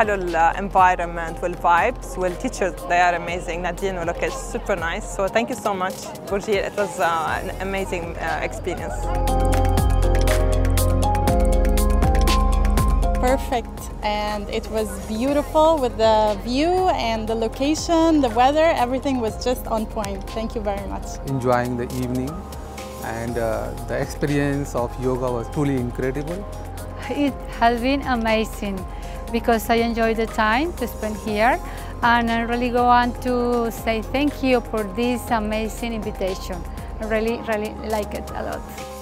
حلو environment والvibes والteachers they are amazing. Nadine ولوكا is super nice. So thank you so much, Burjeel. It was an amazing experience. Perfect, and it was beautiful with the view and the location, the weather, everything was just on point. Thank you very much. Enjoying the evening, and the experience of yoga was truly incredible. It has been amazing because I enjoyed the time to spend here, and I really want to say thank you for this amazing invitation. I really like it a lot.